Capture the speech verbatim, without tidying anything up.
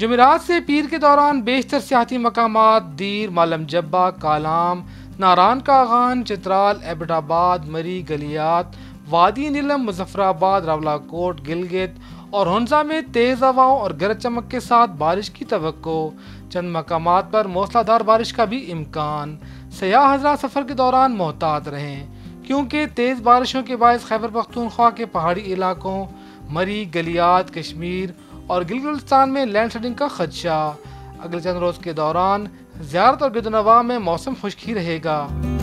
जुमेरात से पीर के दौरान बेशतर सियाती मकामात दीर, मालम जब्बा, कालाम, नारान का खान, चित्राल, एबटाबाद, मरी, गलियात, वादी नीलम, मुजफ्फराबाद, रावलाकोट, गिलगित और हुंजा में तेज़ हवाओं और गरज चमक के साथ बारिश की तवक्को। चंद मकामात पर मूसलाधार बारिश का भी इम्कान। सयाह हज़रात सफ़र के दौरान मोहतात रहें क्योंकि तेज़ बारिशों के बायस खैबर पख्तूनख्वा के पहाड़ी इलाकों, मरी, गलियात, कश्मीर और गिलगित-बाल्टिस्तान में लैंडस्लाइडिंग का खदशा। अगले चंद रोज़ के दौरान ज़ियारत और गिरदनवा में मौसम खुश्क ही रहेगा।